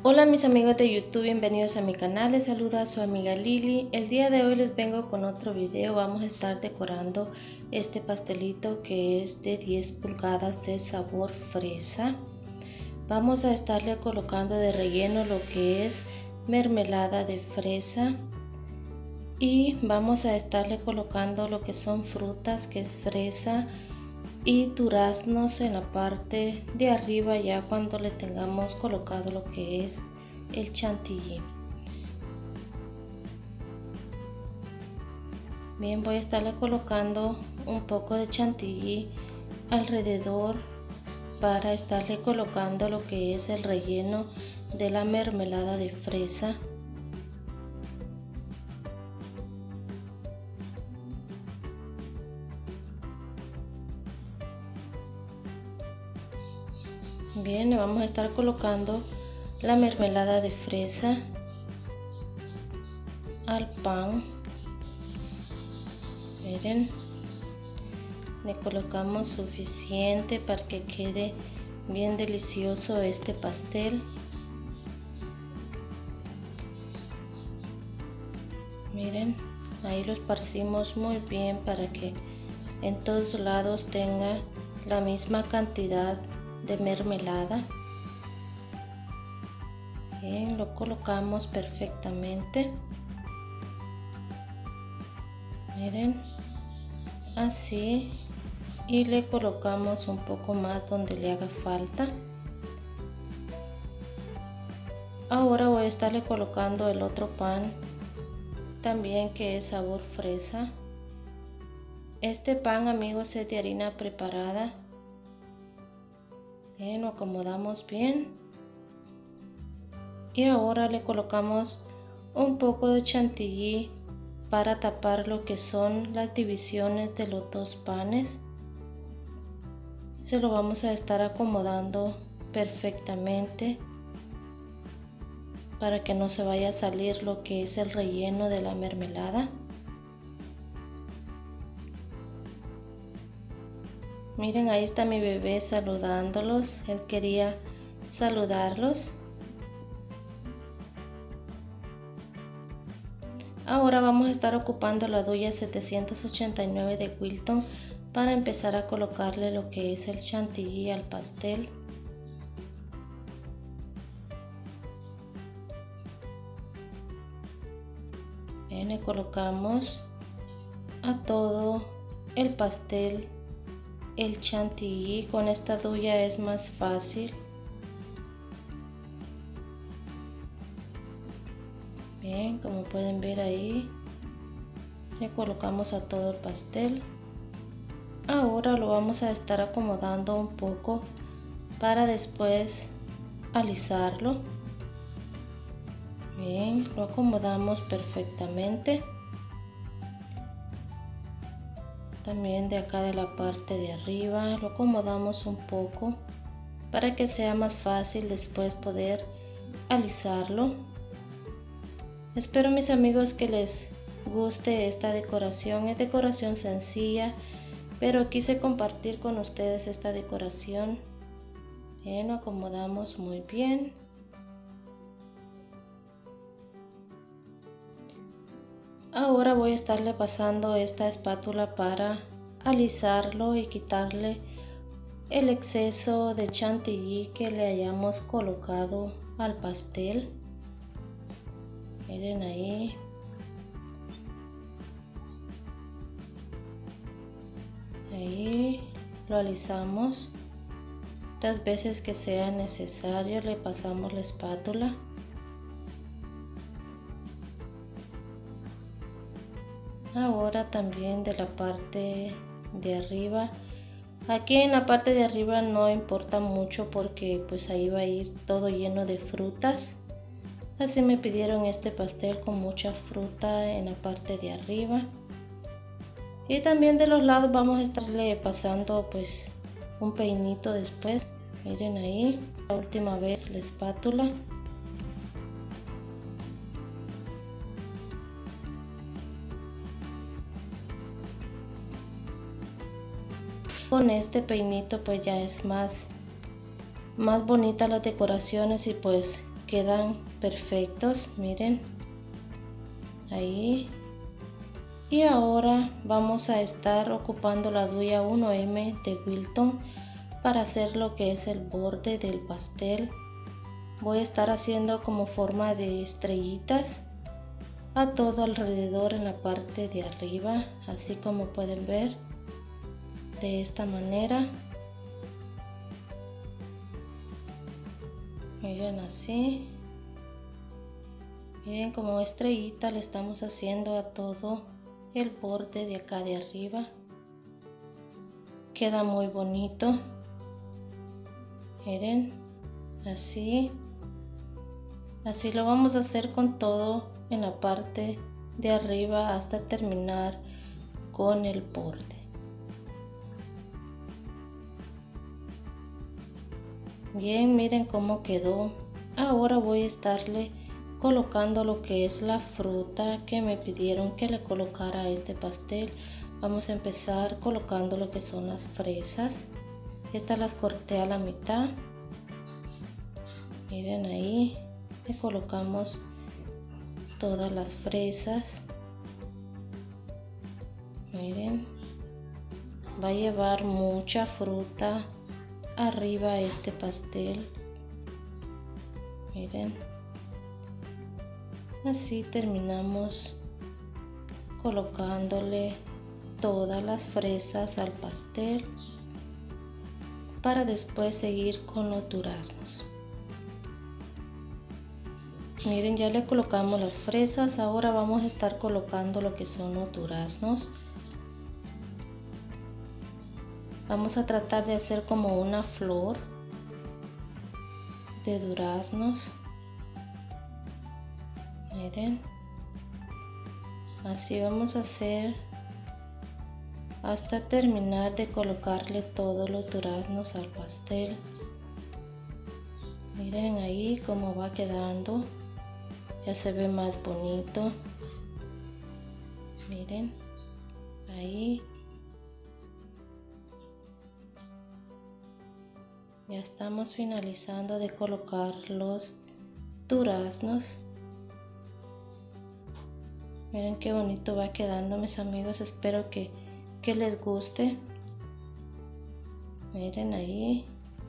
Hola mis amigos de YouTube, bienvenidos a mi canal, les saluda su amiga Lili. El día de hoy les vengo con otro video. Vamos a estar decorando este pastelito que es de 10 pulgadas de sabor fresa. Vamos a estarle colocando de relleno lo que es mermelada de fresa y vamos a estarle colocando lo que son frutas, que es fresa y duraznos en la parte de arriba, ya cuando le tengamos colocado lo que es el chantilly. Bien, voy a estarle colocando un poco de chantilly alrededor para estarle colocando lo que es el relleno de la mermelada de fresa. Bien, le vamos a estar colocando la mermelada de fresa al pan. Miren, le colocamos suficiente para que quede bien delicioso este pastel. Miren, ahí lo esparcimos muy bien para que en todos lados tenga la misma cantidad de mermelada. Bien, lo colocamos perfectamente. Miren, así, y le colocamos un poco más donde le haga falta. Ahora voy a estarle colocando el otro pan también, que es sabor fresa. Este pan, amigos, es de harina preparada. Bien, lo acomodamos bien y ahora le colocamos un poco de chantilly para tapar lo que son las divisiones de los dos panes. Se lo vamos a estar acomodando perfectamente para que no se vaya a salir lo que es el relleno de la mermelada. Miren, ahí está mi bebé saludándolos. Él quería saludarlos. Ahora vamos a estar ocupando la duya 789 de Wilton para empezar a colocarle lo que es el chantilly al pastel. Bien, le colocamos a todo el pastel el chantilly. Con esta duya es más fácil. Bien, como pueden ver ahí, le colocamos a todo el pastel. Ahora lo vamos a estar acomodando un poco para después alisarlo. Bien, lo acomodamos perfectamente. También de acá de la parte de arriba lo acomodamos un poco para que sea más fácil después poder alisarlo. Espero, mis amigos, que les guste esta decoración. Es decoración sencilla, pero quise compartir con ustedes esta decoración. Bien, lo acomodamos muy bien. Ahora voy a estarle pasando esta espátula para alisarlo y quitarle el exceso de chantilly que le hayamos colocado al pastel. Miren ahí. Ahí lo alisamos. Las veces que sea necesario le pasamos la espátula. Ahora también de la parte de arriba. Aquí en la parte de arriba no importa mucho porque pues ahí va a ir todo lleno de frutas. Así me pidieron este pastel con mucha fruta en la parte de arriba. Y también de los lados vamos a estarle pasando pues un peinito después. Miren ahí, la última vez la espátula. Con este peinito pues ya es más bonita las decoraciones y pues quedan perfectos, miren, ahí. Y ahora vamos a estar ocupando la duya 1M de Wilton para hacer lo que es el borde del pastel. Voy a estar haciendo como forma de estrellitas a todo alrededor en la parte de arriba, así como pueden ver, de esta manera. Miren así. Miren como estrellita le estamos haciendo a todo el borde de acá de arriba. Queda muy bonito. Miren, así. Así lo vamos a hacer con todo en la parte de arriba hasta terminar con el borde. Bien, miren cómo quedó. Ahora voy a estarle colocando lo que es la fruta que me pidieron que le colocara a este pastel. Vamos a empezar colocando lo que son las fresas. Estas las corté a la mitad. Miren ahí, le colocamos todas las fresas. Miren, va a llevar mucha fruta arriba este pastel. Miren, así terminamos colocándole todas las fresas al pastel para después seguir con los duraznos. Miren, ya le colocamos las fresas. Ahora vamos a estar colocando lo que son los duraznos. Vamos a tratar de hacer como una flor de duraznos. Miren, así vamos a hacer hasta terminar de colocarle todos los duraznos al pastel. Miren ahí cómo va quedando, ya se ve más bonito. Miren ahí. Ya estamos finalizando de colocar los duraznos. Miren qué bonito va quedando, mis amigos. Espero que les guste. Miren ahí.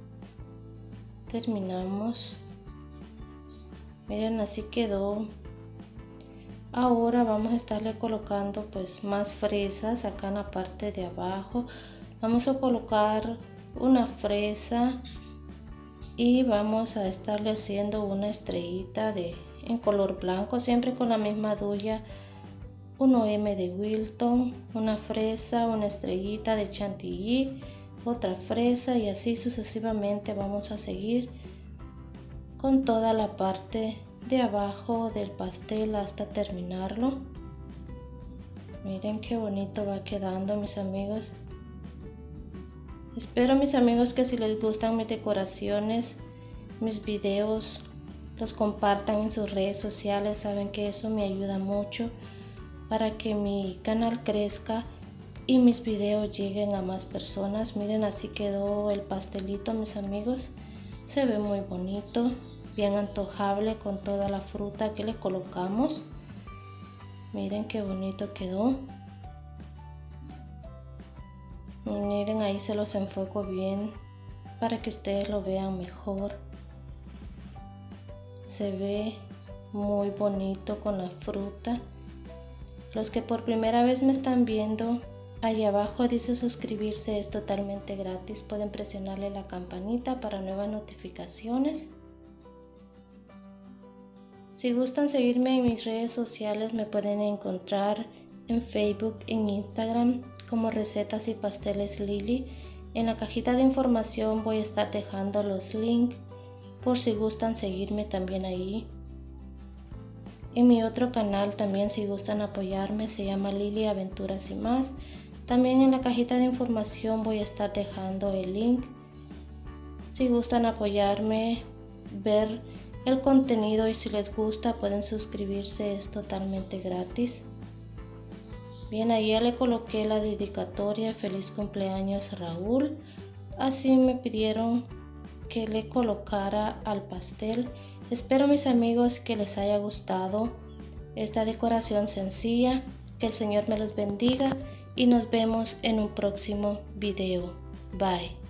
Terminamos. Miren, así quedó. Ahora vamos a estarle colocando pues más fresas acá en la parte de abajo. Vamos a colocar una fresa y vamos a estarle haciendo una estrellita en color blanco, siempre con la misma duya 1M de Wilton, una fresa, una estrellita de chantilly, otra fresa y así sucesivamente vamos a seguir con toda la parte de abajo del pastel hasta terminarlo. Miren qué bonito va quedando, mis amigos. Espero, mis amigos, que si les gustan mis decoraciones, mis videos, los compartan en sus redes sociales. Saben que eso me ayuda mucho para que mi canal crezca y mis videos lleguen a más personas. Miren, así quedó el pastelito, mis amigos. Se ve muy bonito, bien antojable con toda la fruta que le colocamos. Miren qué bonito quedó. Miren, ahí se los enfoco bien para que ustedes lo vean mejor. Se ve muy bonito con la fruta. Los que por primera vez me están viendo, ahí abajo dice suscribirse, es totalmente gratis. Pueden presionarle la campanita para nuevas notificaciones. Si gustan seguirme en mis redes sociales, me pueden encontrar en Facebook, en Instagram como Recetas y Pasteles Lili. En la cajita de información voy a estar dejando los links por si gustan seguirme también ahí. En mi otro canal también, si gustan apoyarme, se llama Lili Aventuras y Más. También en la cajita de información voy a estar dejando el link. Si gustan apoyarme, ver el contenido y si les gusta pueden suscribirse, es totalmente gratis. Bien, ahí ya le coloqué la dedicatoria, feliz cumpleaños Raúl. Así me pidieron que le colocara al pastel Espero, mis amigos, que les haya gustado esta decoración sencilla. Que el Señor me los bendiga y nos vemos en un próximo video. Bye.